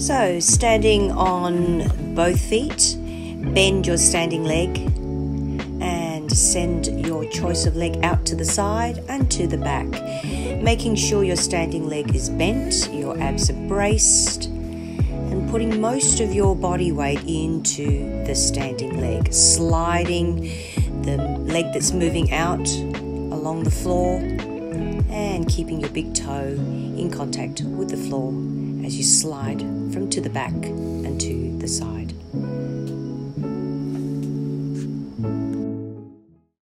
So, standing on both feet, bend your standing leg and send your choice of leg out to the side and to the back, making sure your standing leg is bent, your abs are braced, and putting most of your body weight into the standing leg, sliding the leg that's moving out along the floor and keeping your big toe in contact with the floor as you slide from to the back and to the side.